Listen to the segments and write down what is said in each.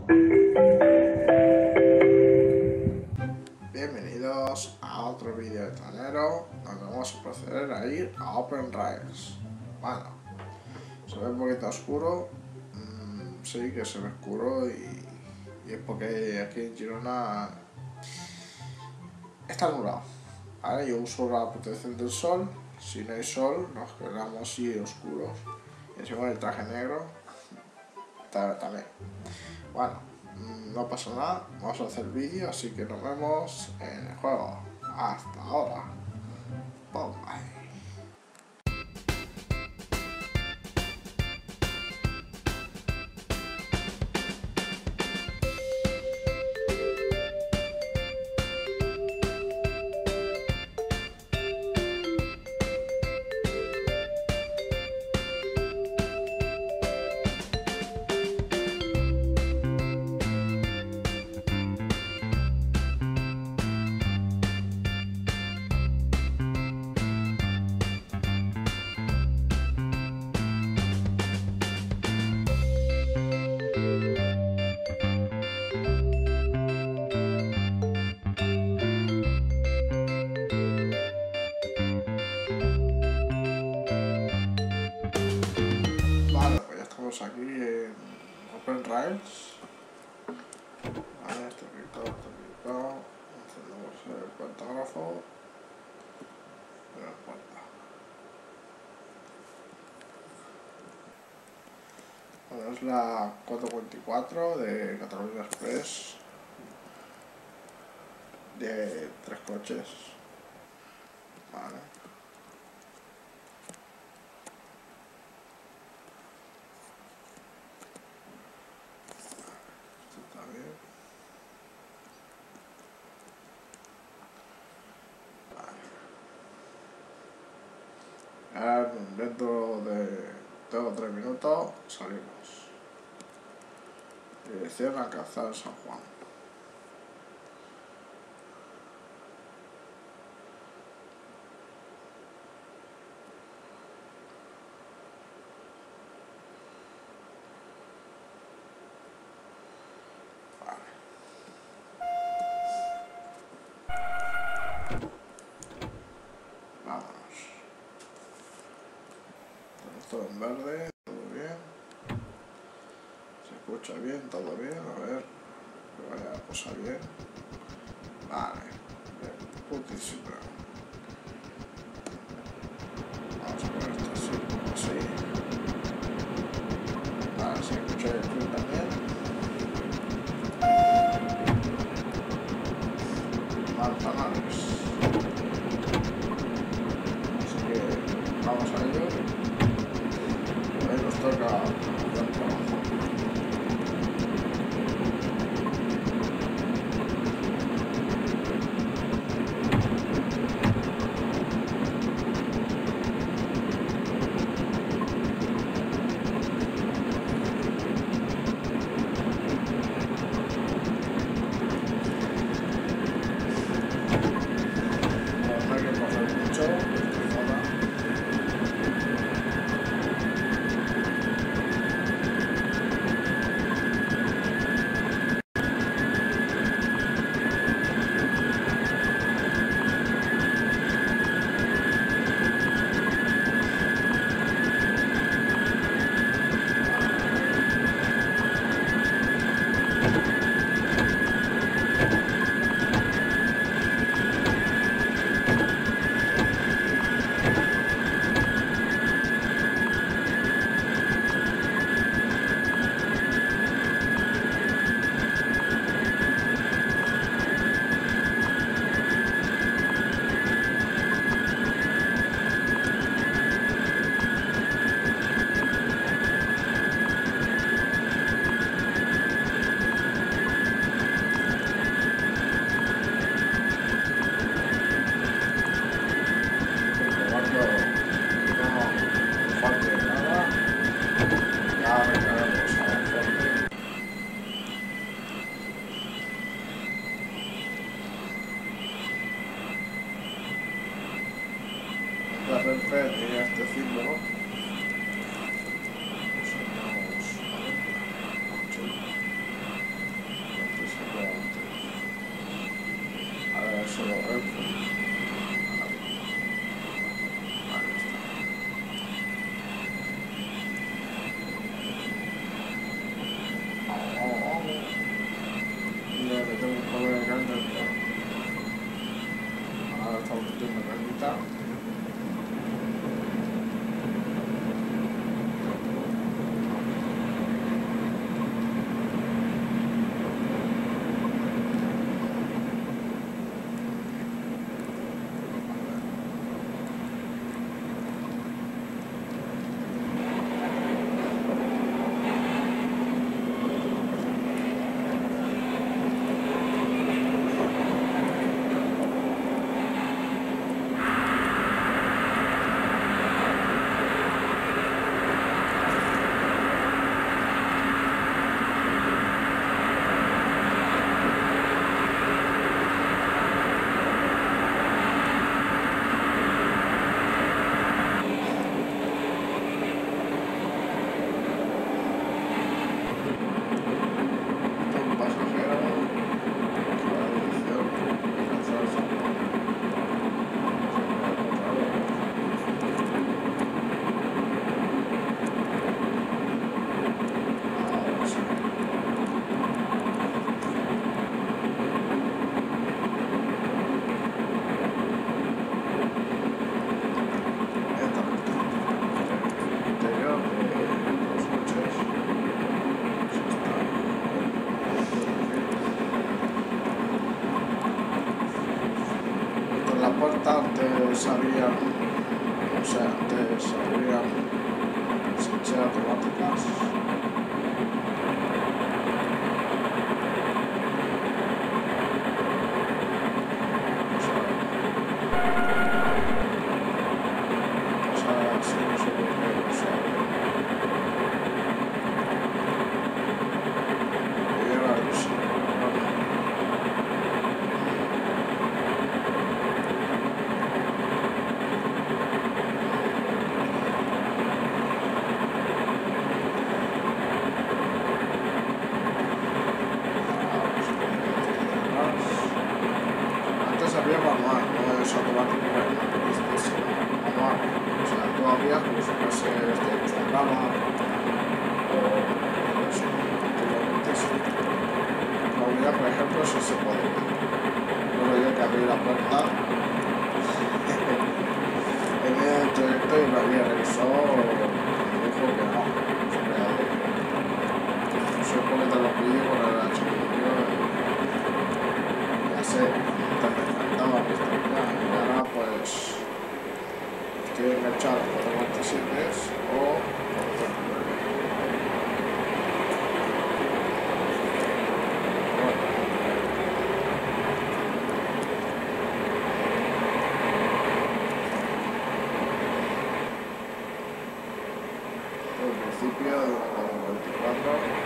Bienvenidos a otro vídeo de Tanero, donde vamos a proceder a ir a Open Rails. Bueno, se ve un poquito oscuro, sí que se ve oscuro y es porque aquí en Girona está nublado, ¿vale? Yo uso la protección del sol, si no hay sol nos quedamos así oscuros y encima el traje negro también. Bueno, no pasa nada, vamos a hacer vídeo, así que nos vemos en el juego. Hasta ahora. Bye. Vale, pues ya estamos aquí en Open Rails. Vale, esto quitado. Encendemos el pantógrafo. Pero puerta. Bueno, es la 444 de Catalunya Express. De 3 coches. Vale. Ahora dentro de 2 o 3 minutos salimos. Dirección Alcázar San Juan. Todo en verde, todo bien, se escucha bien, todo bien, a ver, que vaya la cosa bien, vale, bien, putísimo. Vamos a poner esto así, vale, se escucha bien también, manzanares, así que vamos a ello. Ahí nos toca el trabajo. No hay que correr mucho. La Renfe tenía este símbolo. Enseñamos estoy muy bonita. Antes había, o sea, antes había switches automáticas. Había manual, no es automático, es manual. O sea, todavía como si fuese este programa o eso, antiguamente sí. Todavía, por ejemplo, sí se puede. Luego yo que abrí la puerta en medio del trayecto y lo había revisado y dijo que no. Soy un poquito lo pillo con el chiquillo y ya sé. Y ahora pues estoy enganchado con 47 o con el principio de 24.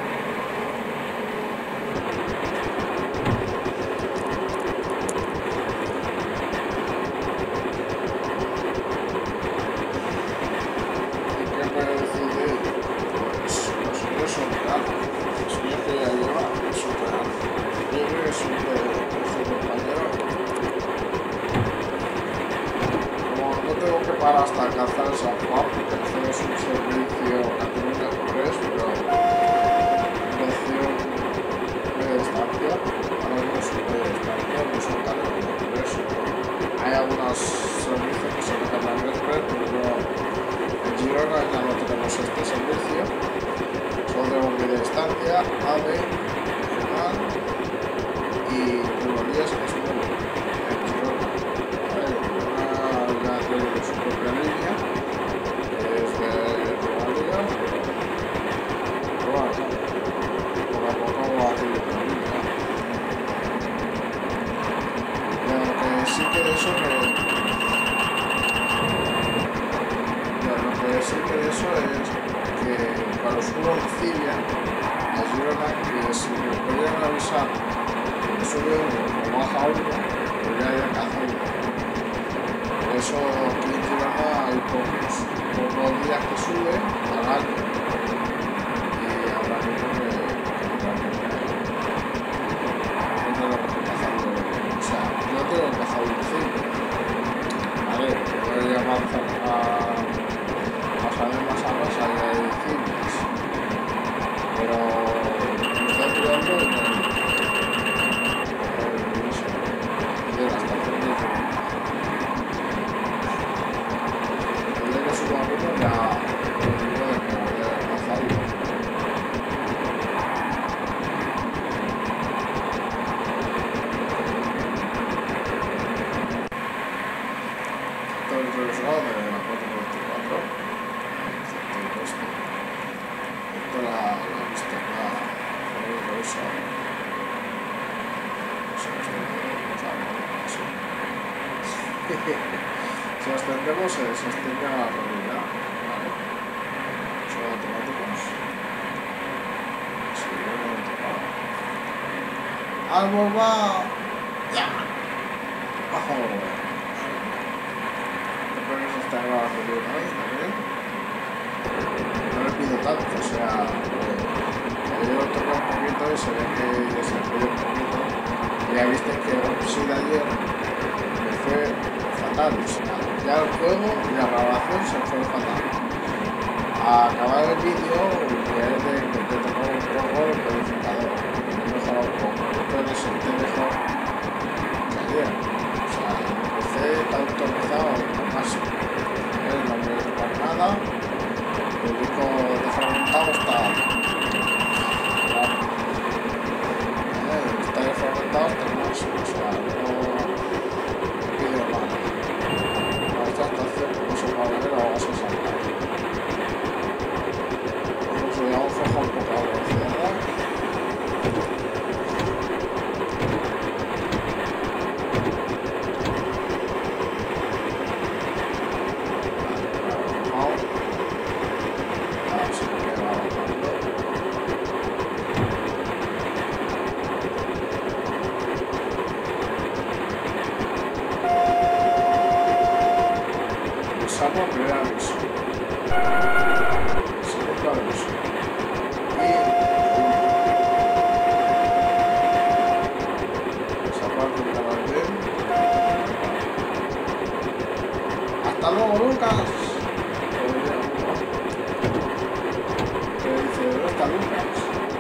Para hasta alcanzar el San Juan, porque es un servicio Cataluña Express, pero mención media distancia, ahora mismo es media distancia, no son Cataluña Express. Hay algunos servicios que son de Cataluña Express, pero en Girona ya no tenemos este servicio, son de media distancia, AVE, regional y Rodalías, que es nuevo en Girona. De su propia línea, que es de Rodalías, pero bueno, poco a poco va a hacer otra línea. Lo que sí que de eso es que para los Cilia, a Girona, que si me podrían avisar que sube uno o baja uno, pues ya hay que hacerlo. Por eso aquí en Girona hay pocos días que sube al año y habrá que o sea, yo tengo que pasar un 5. Vale, voy a avanzar a saber más a más allá de cines, pero me estoy tirando de la estación de eso. Si ascendemos se extiende a la rodilla, ¿vale? Son automáticos. Sí, yo no he tocado. ¡Árbol va! ¡Ya! ¡Bajo! Creo que se está grabando bien hoy también. No le pido tanto, o sea, yo toco un poquito y se ve que se me pide un poquito. Y ya viste que sí de ayer me fue fatal, o sea, ya el juego y la grabación se fue fatal. A acabar el vídeo, ya intenté tocar un poco el codificador, me he mejorado un poco, pero me sentí mejor que ayer. O sea, empecé tanto empezado al máximo. No me voy a tocar nada, el disco defragmentado está defragmentado hasta el máximo, o sea, no pido nada. A esta estación no se va a ver, la vas a saltar. Incluso ya un fojo un poco a la velocidad. Salvo el primer aviso. Segundo aviso. Y esa parte de la bien. ¡Hasta luego, Lucas! ¿Qué dice? ¿Dónde está Lucas?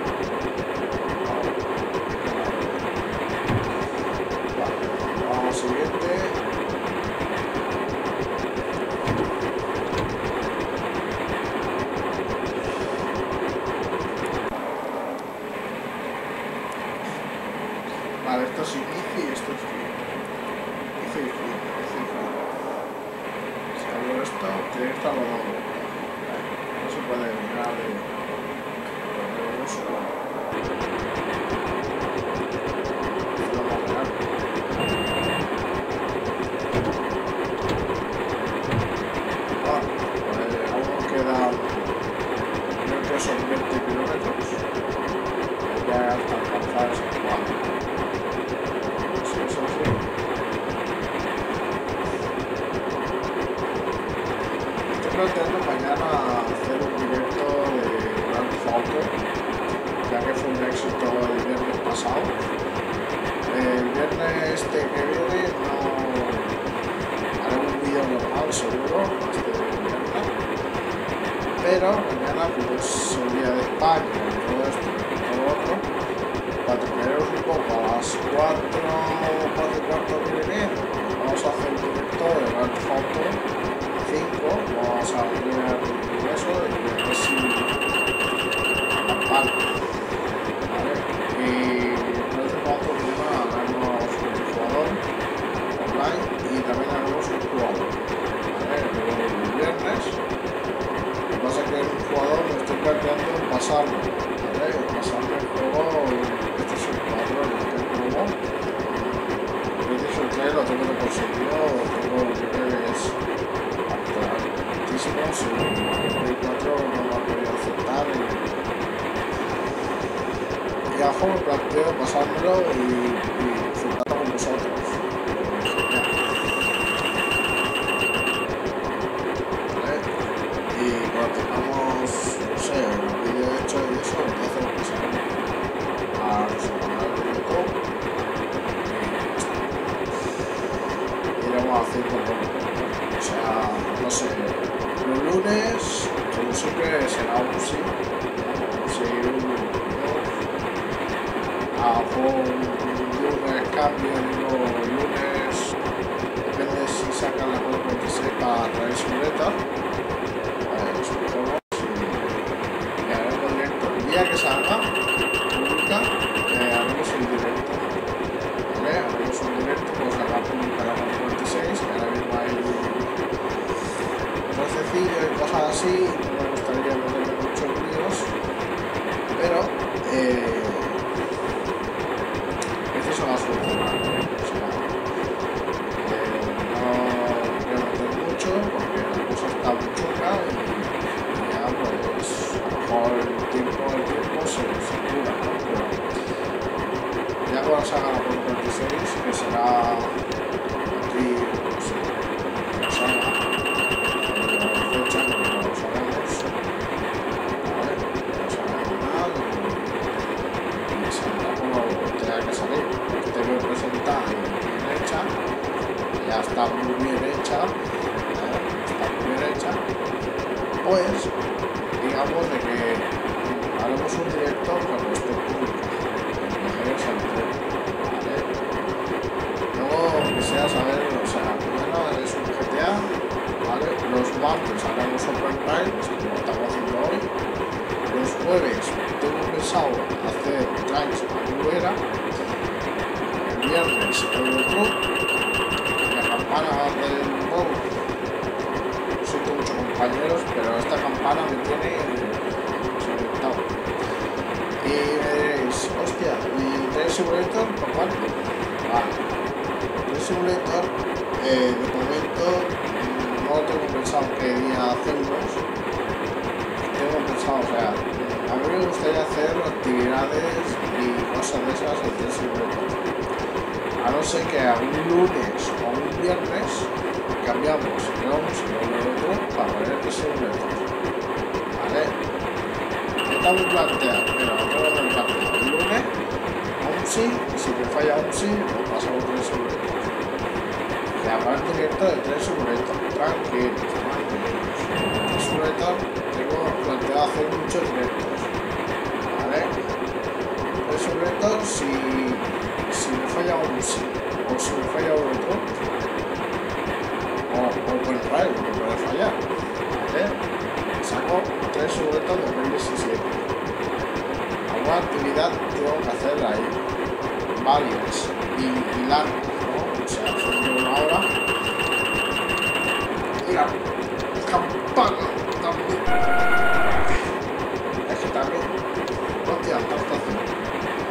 Vale, vamos al siguiente. Vale, esto es inicio y esto es fin. Inicio y fin, inicio y fin. Si abro esto, tiene que estar rodando. No se puede mirar de eso. No va a mirar. Vale, pues aún queda, creo que son 20 kilómetros. Ya hasta alcanzar ese cuadro. Estoy planteando mañana hacer un directo de Grand Theft Auto, ya que fue un éxito el viernes pasado. El viernes este que viene no haré un vídeo normal seguro, este viernes, pero mañana como es el día de España y todo esto y todo lo otro, para teneros un poco a las 4 y cuarto que viene, vamos a hacer un directo de Grand Theft Auto 5, vamos a ver eso y ver si vale. Y Grand Theft Auto mañana haremos un jugador online y también haremos un jugador, ¿vale? El viernes. Lo que pasa es que un jugador me estoy planteando pasarlo, ¿vale? Pasarme el juego. Este es el 4, el que tengo. El 3 lo tengo que conseguir, tengo niveles altísimos y el 4 no lo ha podido aceptar. Y a juego me planteo pasármelo y disfrutarlo con vosotros. ¿Vale? Y cuando tengamos, no sé, un vídeo hecho y eso, entonces pasaremos a nuestro canal de YouTube y iremos haciendo un poco. O sea, no sé, los lunes, como siempre, será un sí. Si un lunes cambio, digo, el lunes, depende si sacan la 4.26 para traer su beta. Nos cogemos y haremos directo. El día que salga, pública, haremos un directo. ¿Vale? Haremos un directo, pues salga pública la 4.26, que ahora mismo hay rececillo y cosas así, no me gustaría meterme muchos líos, pero luego la saga por 46, que será aquí, no sé, la saga, la fecha, no lo sabemos, ¿vale? La saga normal y saldrá como tenga que salir. Este lo presenta bien hecha, ya está muy bien hecha, ¿vale? Está muy bien hecha, pues digamos de que haremos un directo cuando esté público. Luego quisiera saber, o sea, primero es un GTA, ¿vale? Los martes haremos Open Rides, como estamos haciendo hoy. Los jueves tengo pensado hacer Tracks a Rivera. El viernes Eurotruck. La campana del modo. Lo siento mucho, compañeros, pero esta campana me tiene desorientado. Y me diréis, hostia, ¿y Train Simulator por cuánto? Vale. Train Simulator, de momento, no tengo pensado qué día hacerlos. Tengo pensado, o sea, a mí me gustaría hacer actividades y cosas de esas en Train Simulator. A no ser que a un lunes o a un viernes cambiamos y vamos a otro para ver Train Simulator. ¿Vale? Estamos planteando, pero tengo que plantear el lunes, aún sí, y si me falla aún sí, lo pasamos Train Simulator. Que habrá el directo de Train Simulator, tranquilos. Train Simulator tengo planteado hacer muchos directos, ¿vale? Train Simulator, si me falla aún sí, o si me falla otro, o por el rail, que puede fallar, ¿vale? Saco Train Simulator 2017. Alguna actividad tengo que hacer ahí, varias y largas, ¿no? O sea, son de una hora. Mira, campana también. Es que también, hostia, adaptación.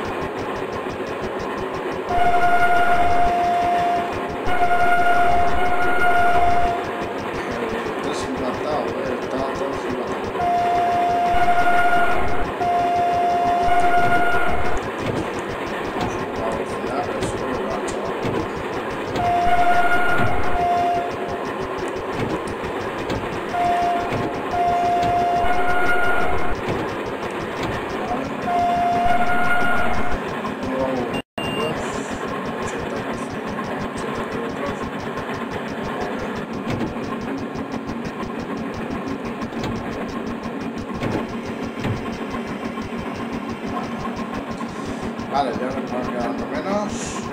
Vale, ya me van quedando menos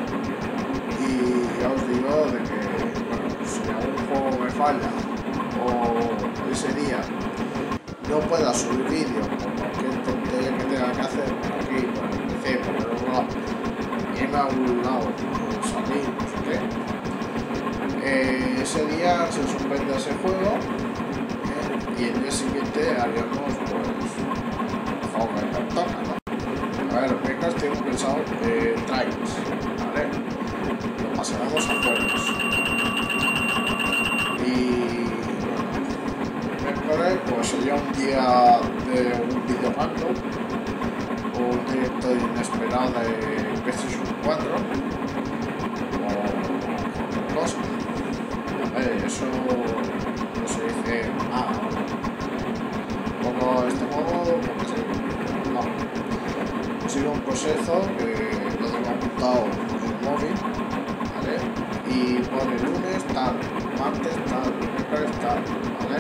y ya os digo de que, bueno, si algún juego me falla o ese día no pueda subir vídeo por cualquier tontería que tenga que hacer por aquí, por el PC, por el otro lado, irme a algún lado, salir, no sé qué, ese día se suspende ese juego y el día siguiente haríamos pues el juego que nos toca, ¿no? A ver, mechas tengo pensado Tracks, ¿vale? Lo pasaremos a juegos. Y miércoles pues sería un día de un vídeo random o un directo inesperado de PlayStation 4 o otra cosa. A ver, eso no se dice nada. Pongo este modo porque no. Sigo un proceso que lo tengo apuntado en el móvil, ¿vale? Y pone lunes tal, martes tal, miércoles tal, ¿vale?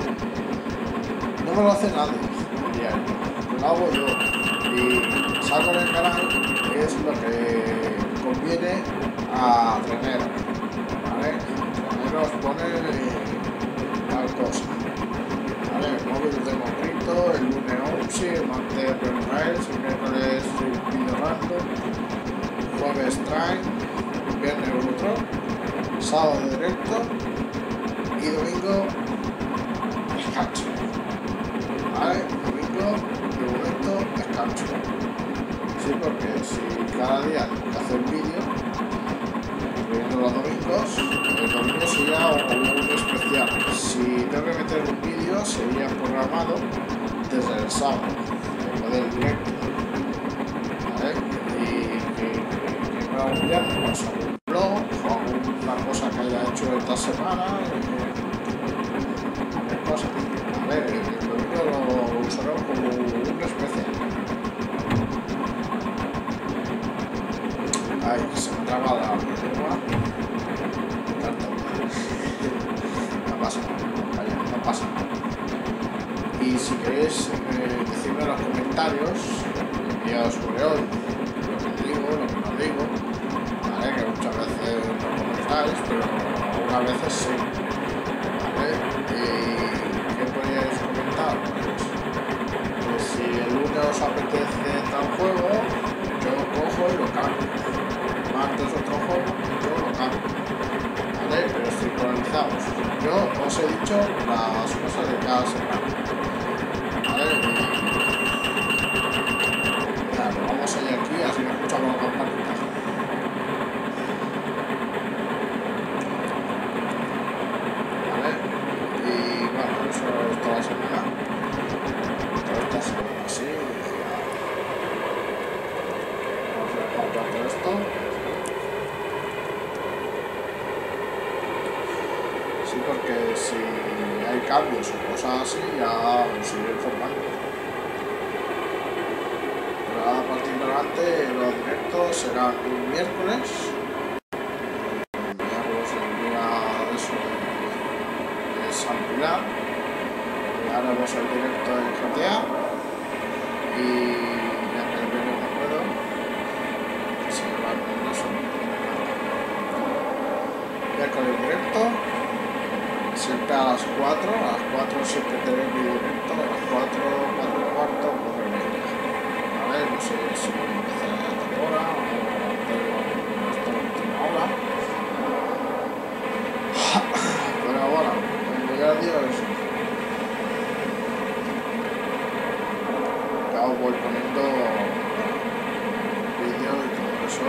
No me lo hace nadie diario, lo hago yo y salgo en el canal, que es lo que conviene a Trenero, ¿vale? Trenero os pone tal cosa. Vale, el móvil lo tengo escrito, el lunes OPSI, el martes Open Rails, el miércoles video random, jueves Train, viernes Eurotruck, sábado directo y domingo descanso. Vale, domingo de momento descanso. Sí, porque si cada día tengo que hacer vídeo, incluyendo los domingos, el domingo sería un especial. Si tengo que meter un vídeo, sería programado desde el sábado, después del directo, ¿vale? Y un viernes, pues algún blog o alguna cosa que haya hecho esta semana. Cosas. A ver, el domingo lo usaremos como un especial. Ay, se me traba la lengua. No pasa nada, vaya, no pasa nada. Y si queréis decirme en los comentarios qué os sobre hoy, lo que digo, lo que no digo, ¿vale? Que muchas veces no comentáis, pero algunas veces sí, ¿vale? Y ¿qué podríais comentar? Pues si el lunes os apetece tal juego, yo lo cojo y lo cambio. Martes otro juego, yo lo cambio. ¿Vale? Pero sincronizados. Yo os he dicho las cosas de cada semana. ¿Vale? Claro, vamos allá aquí, así me escuchamos la campanita. ¿Vale? Y bueno, eso es toda la semana. Toda esta semana así. Vamos a dejar todo esto. Sí, porque si hay cambios o cosas así, ya os iré informando. Pero a partir de adelante, los directos serán un miércoles. El miércoles el día de eso de San Pilar. Y haremos el directo en GTA. Y ya que el viernes no puedo, que se va con eso. Miércoles directo. Siempre a las 4 siempre tenéis mi directo, a las 4, 4 y cuarto, 4 y media. ¿Vale? No sé si empezaré a esta hora o tengo esta última hora. Pero bueno, el día a día es eso. Ya os voy poniendo vídeos y todo eso.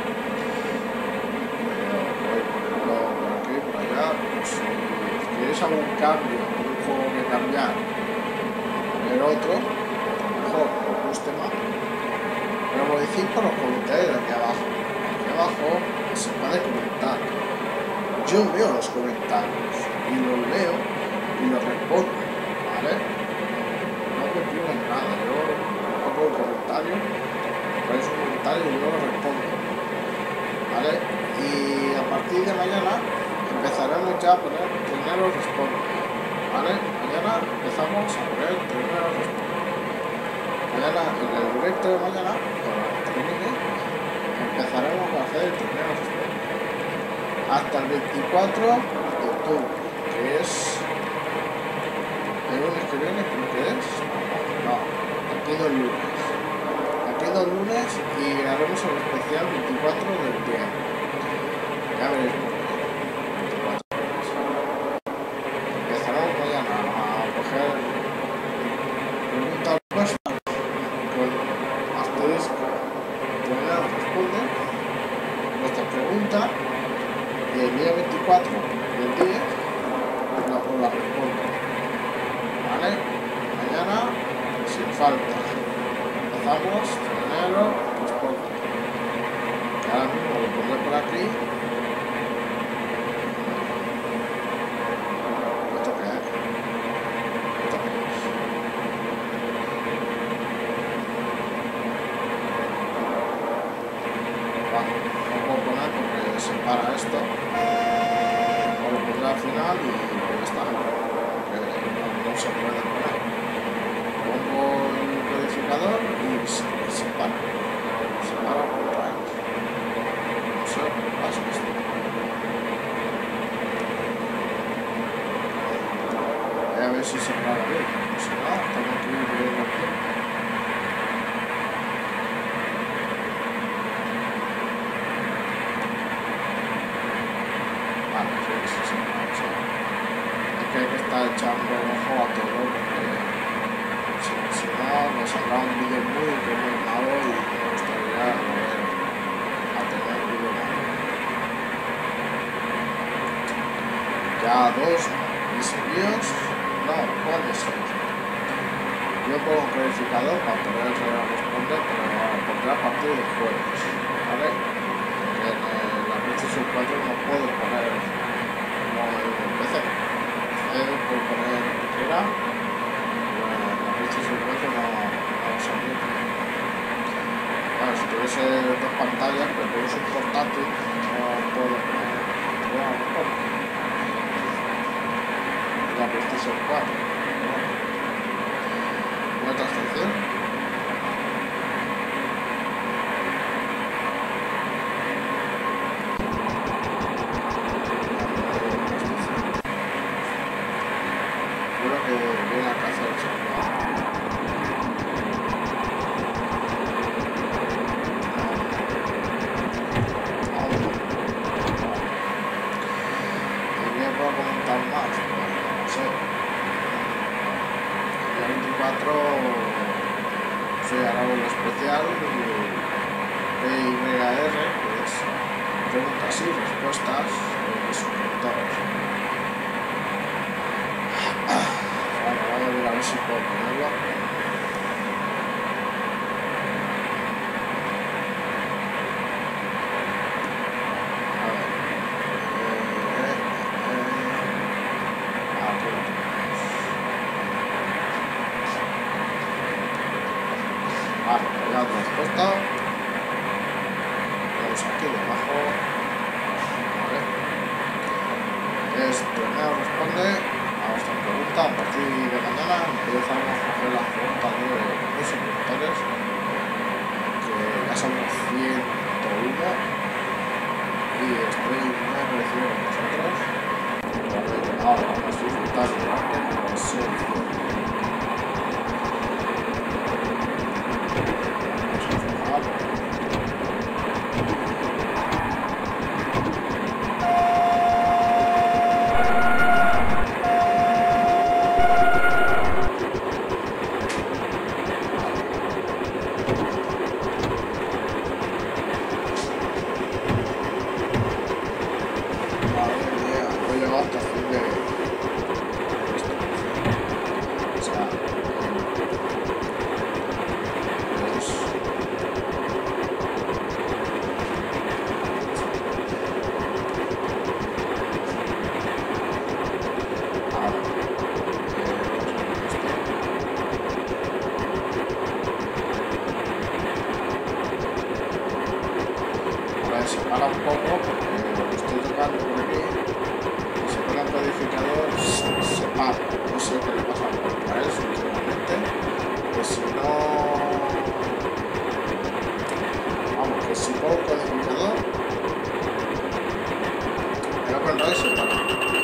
Voy poniendo por aquí, por allá, pues ¿queréis algún cambio, algún juego que cambiar? El otro, a lo mejor os guste más. Pero lo decís por los comentarios de aquí abajo. Aquí abajo se puede comentar. Yo veo los comentarios y los leo y los respondo, ¿vale? No me piden nada, yo pongo un comentario, ponéis un comentario y yo lo respondo, ¿vale? Y a partir de mañana empezaremos ya a poner primero responde, ¿vale? Mañana empezamos a poner primero responde. Mañana, en el directo de mañana, cuando termine, empezaremos a hacer el primero responde. Hasta el 24 de octubre, que es el lunes que viene, creo que es. No, aquí 2 lunes. Aquí 2 lunes y haremos el especial 24 del día. Ya veréis por qué. Y el día 24 del 10 os la respondo, ¿vale? Mañana sin falta empezamos primero respondo, que ahora mismo lo pondré por aquí. ¿Esto qué es? ¿Esto qué es? Vale, no puedo poner porque se para esto. Lo pondré al final y ya está, porque no se puede poner. Pongo el codificador y se para por ahí. No sé qué pasa esto. Voy a ver si se para bien, si no, tengo que ir viendo aquí. Hay que estar echando ojo a todo porque si no me saldrá un vídeo muy malo y me gustaría volver a tener un vídeo malo. Ya 2 seguidos, no, puede ser. Yo pongo un codificador para poder responder, pero lo pondré a partir del jueves, ¿vale? Porque 4 no puedo poner como el PC. Puedo poner cualquiera, pero la PlayStation 4 no se admite. Claro, si tuviese dos pantallas, pero como es un portátil, no puedo poner la PlayStation 4. ¿Una transacción? Creo que viene a casa del celular. ¿Y qué puedo comentar más? Pues, no sé. El 24 soy ahora un especial PYR, que es preguntas y respuestas de suscriptores. Bueno, vamos a ver si puedo ponerlo. Vale, ya la respuesta. Vamos aquí debajo. Vale. Primero responde a vuestra pregunta. A partir de mañana empezamos a hacer las preguntas de los suscriptores, que ya somos 101 y estoy muy agradecido con vosotros por haber llegado a los disfrutar de arte por ser se para un poco porque estoy tocando por aquí y se pone el codificador, se para. No sé qué le pasa a él, sinceramente, que si no, vamos, que si pongo el codificador me lo pondré y se para.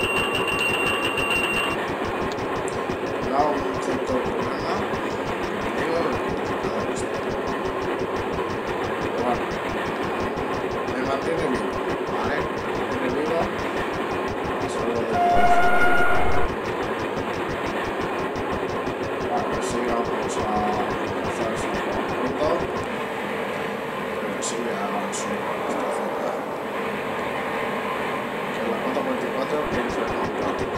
Me da un cierto problema conmigo el codificador este. Pero bueno, mantiene vivo, ¿vale? Mantiene vivo. Solo de vale, así vamos a hacer eso pronto. Pero que sí, veamos su estación. Que la 444 quiere ser más práctico.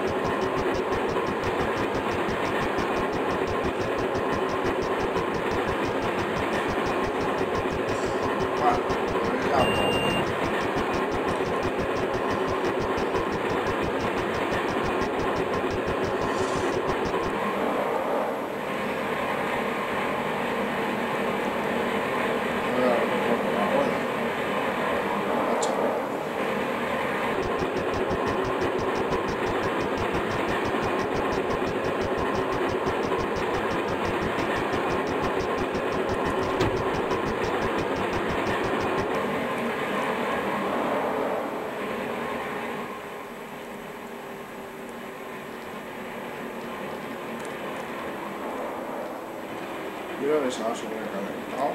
Creo que se va a sobrecalentado.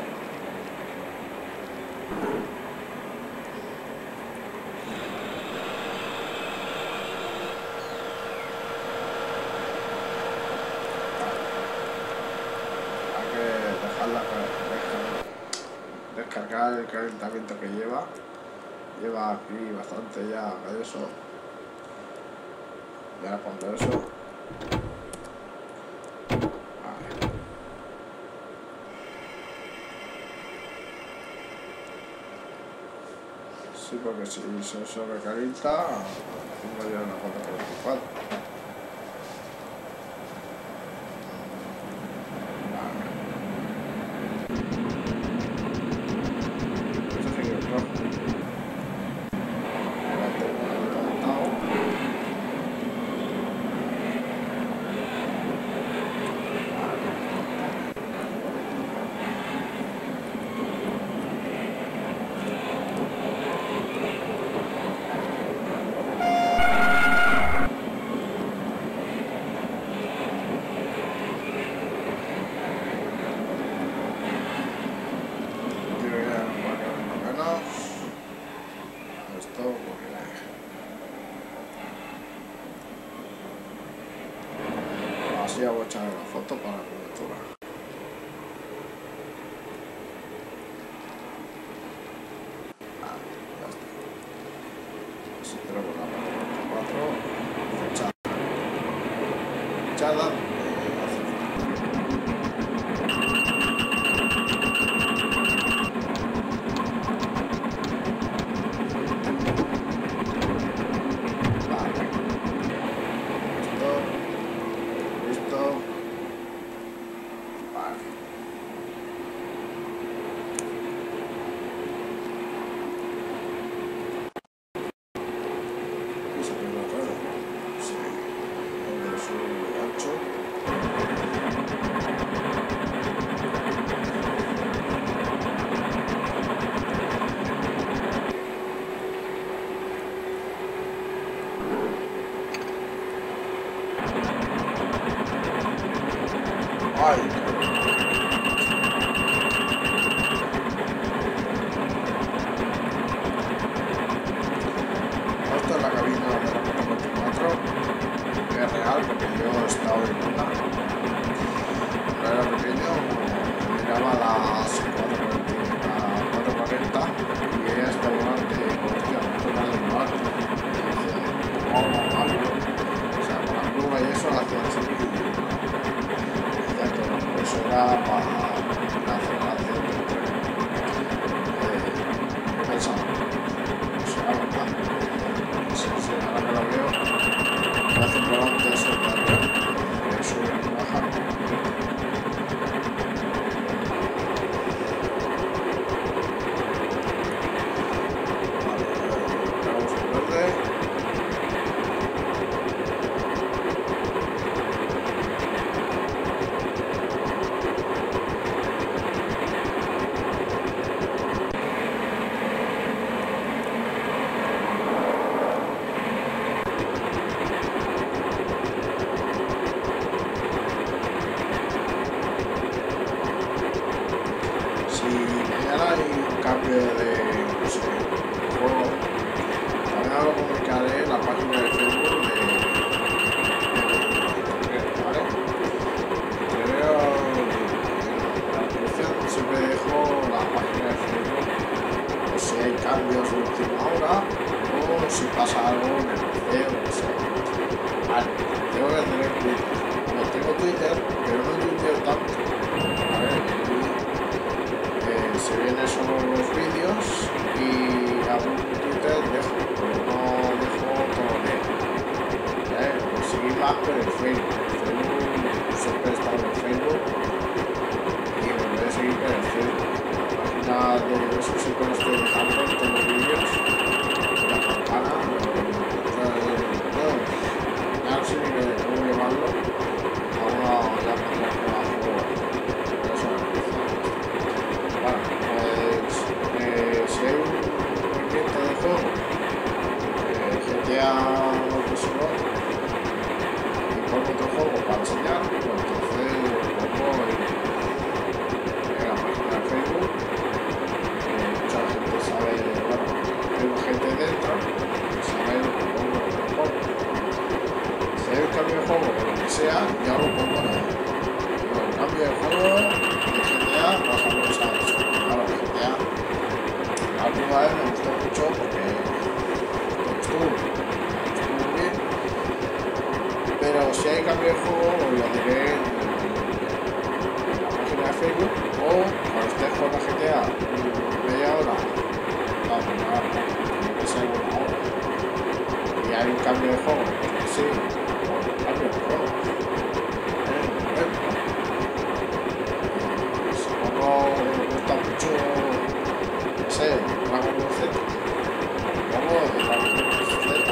Hay que dejarla descargar el calentamiento que lleva. Lleva aquí bastante ya de eso. Y ahora cuando eso. Sí, porque si se sobrecalienta, tengo ya una 444. Así voy a echar la foto para la cobertura. Ya está. Así tenemos la 4, fechada. Ay, esta es la cabina de la 4x4, es real porque yo he estado en una. Cuando era pequeño, miraba las 440 y veía este volante, hostia, esto no es de volante. O sea, con la curva y eso la hacía así. Eso era para la aceleración del tren. Pensaba, o sea, ¿verdad? Sí, ahora que lo veo, me hace un volante eso de tren, que sube y baja. Vale, vamos en verde. Cambio de, no sé, juego. También lo comunicaré en la página de Facebook de ¿vale? Te veo en la descripción, siempre dejo la página de Facebook por si hay cambios de última hora o si pasa algo en el PC o lo que sea. Vale, tengo que tener Twitter. No tengo Twitter, pero no tuiteo tanto. ¿Vale? Se vienen solo los vídeos y algún Twitter dejo, pero no dejo todo el día. Seguir más por el Facebook. Siempre he estado en Facebook y me voy a seguir por el Facebook. La página de eso siempre lo estoy dejando en todos los vídeos. La campana, ya no sé ni cómo llamarlo. Ahora ya pondré abajo. Si hay un movimiento de juego, GTA o que se va, y pongo otro juego para enseñar, pues entonces lo pongo en la página de Facebook. Mucha gente sabe, bueno, tengo gente dentro que sabe lo que pongo en el juego. Si hay un cambio de juego o lo que sea, ya lo pongo en el cambio de juego de GTA, vas a pensar eso. Claro, GTA. La última vez me gustó mucho porque estuvo muy bien, pero si hay cambio de juego lo diré en la página de Facebook o cuando estés con la GTA media hora, vamos, cambio de juego, sí, cambio de juego. Supongo que me gusta mucho, no sé, Dragon Ball Z. Supongo de Dragon Ball Z.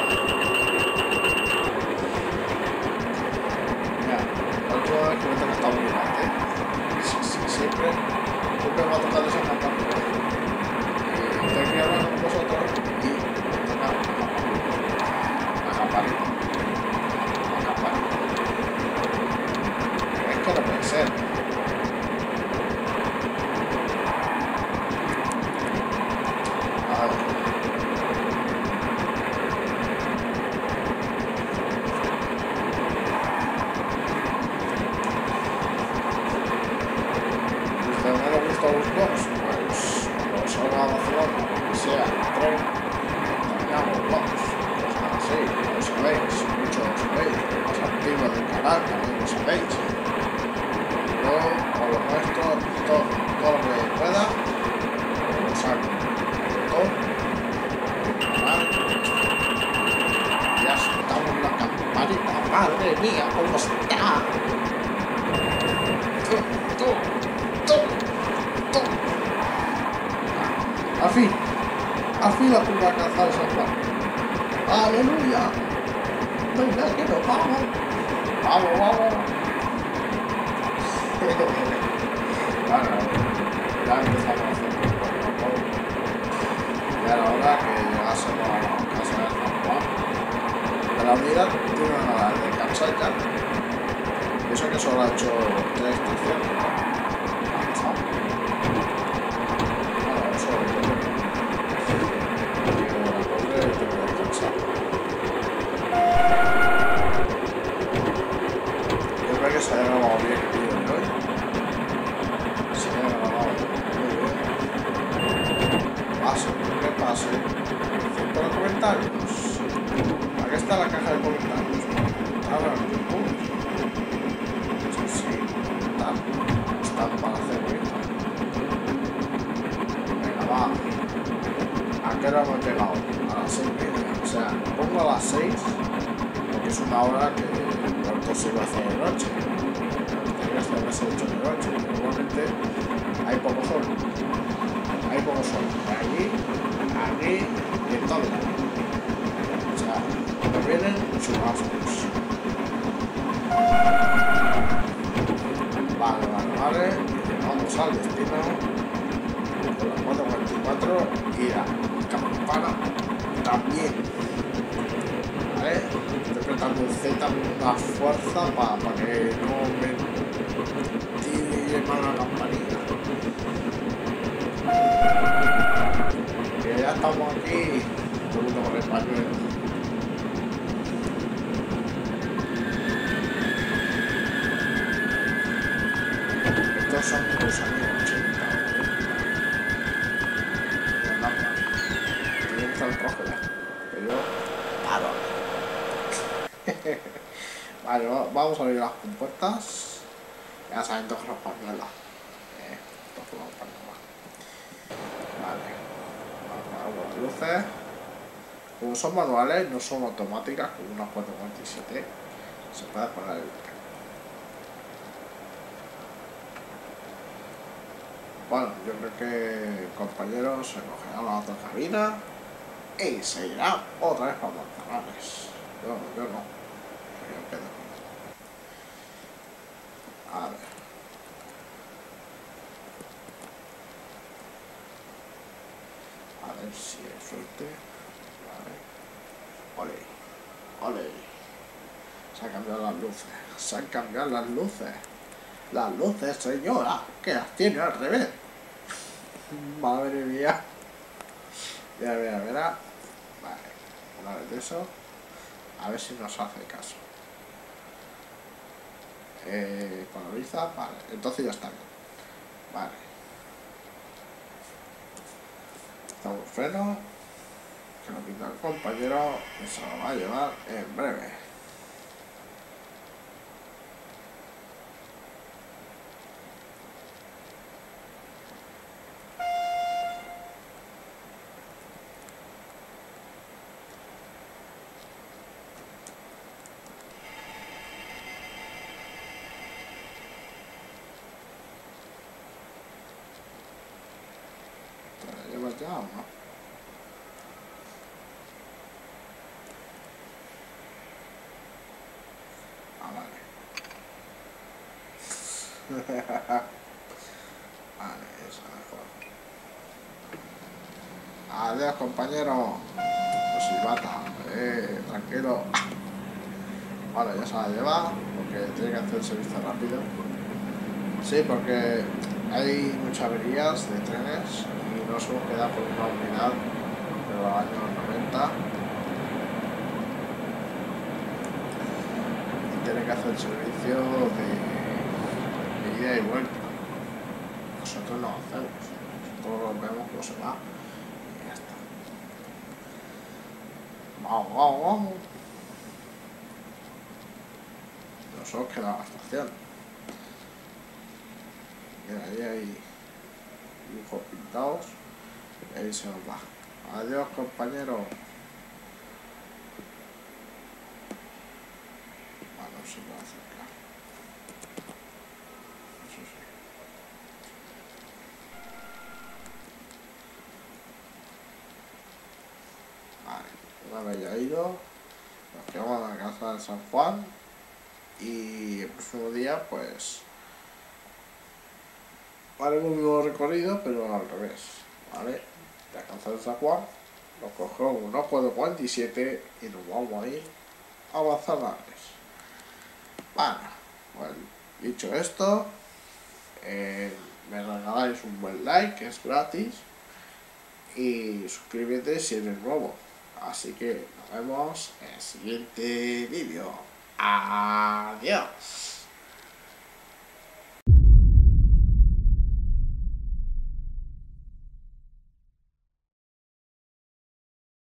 Mira, la última vez que me toca estar muy grande. Siempre me va a tocar esa campaña. Estoy aquí hablando con vosotros y me toca la campanita. Es que no puede ser. También lo sabéis. Yo, por lo nuestro, todo lo que pueda, lo saco. Todo. Ya estamos en la campanita. Madre mía, ¿cómo está? Al fin la pude alcanzar esa parte. ¡Aleluya! Venga, que nos vamos. Vamos. Bueno, ya empezamos a hacer poco. Ya era hora que llegásemos a casa de San Juan. De la unidad tiene una de Kamchatka. Eso que solo ha hecho 3 estaciones, ¿no? Que se haya grabado bien el vídeo de hoy. Se haya grabado muy bien. Pase, que pase. Por los comentarios. Aquí está la caja de comentarios. Ahora en YouTube. Sí, está para hacer ruido. Venga, va. ¿A qué hora hemos llegado? A las 6:30. O sea, pongo a las 6 porque es una hora que se va a hacer de noche. Tendría que haberse hecho de noche. Igualmente hay poco sol. Allí y en todo el lado. O sea, nos vienen chubascos. Vale. Vamos al destino. Con la 4:44 y la campana también. ¿Vale? Apretando el Z con una fuerza para que no me tire mal la campanilla. Que ya estamos aquí, segundo con el pañuelo. Estos son los años 80. Tiene que estar el rojo ya. Pero yo paro. Vale, vamos a abrir las compuertas. Ya saben todos los pañuelos. Vale. Vamos, luces. Como son manuales, no son automáticas, como una 447. Se puede poner el luces. Bueno, yo creo que compañeros se cogerán la otra cabina y se irá otra vez para Manzanares. Yo no. Yo quedo. A ver si hay suerte. Vale. Ole. Se han cambiado las luces. Las luces, señora, que las tiene al revés. Madre mía. Mira. Vale, una vez de eso. A ver si nos hace caso. Polariza, vale, entonces ya está bien. Vale. Estamos freno. Que lo pinta el compañero. Que se lo va a llevar en breve. ¿Te llevas ya o no? Ah, vale. Vale, eso mejor. Adiós, compañero. Pues silbata. Tranquilo. Bueno, ya se la lleva, porque tiene que hacer el servicio rápido. Sí, porque hay muchas averías de trenes y nos hemos quedado con una unidad de los años 90 y tiene que hacer el servicio de ida y vuelta. Nosotros no hacemos, nosotros vemos que se va y ya está. Vamos, vamos, vamos. Nosotros queda la estación. Mira, ahí hay dibujos pintados y ahí se nos va. Adiós, compañero. Bueno, se puede acercar. Eso sí. Vale, una vez ya ido, nos quedamos en la casa de San Juan y el próximo día pues haremos un nuevo recorrido pero al revés, ¿vale? De la casa de San Juan nos cogemos un ojo de 47 y nos vamos a ir a Manzanares. Bueno, pues dicho esto, me regaláis un buen like, que es gratis, y suscríbete si eres nuevo. Así que nos vemos en el siguiente vídeo. Adiós.